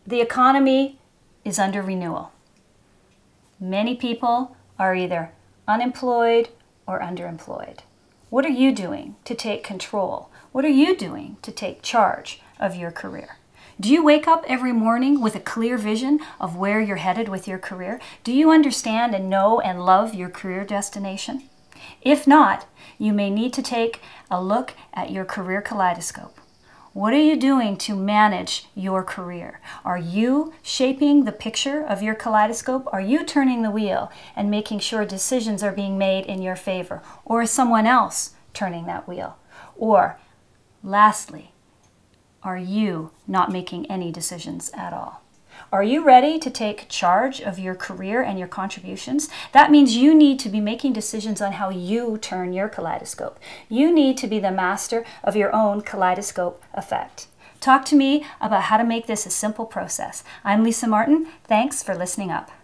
The economy is under renewal. Many people are either unemployed or underemployed. What are you doing to take control? What are you doing to take charge of your career? Do you wake up every morning with a clear vision of where you're headed with your career? Do you understand and know and love your career destination? If not, you may need to take a look at your career kaleidoscope. What are you doing to manage your career? Are you shaping the picture of your kaleidoscope? Are you turning the wheel and making sure decisions are being made in your favor? Or is someone else turning that wheel? Or, lastly, are you not making any decisions at all? Are you ready to take charge of your career and your contributions? That means you need to be making decisions on how you turn your kaleidoscope. You need to be the master of your own kaleidoscope effect. Talk to me about how to make this a simple process. I'm Lisa Martin. Thanks for listening up.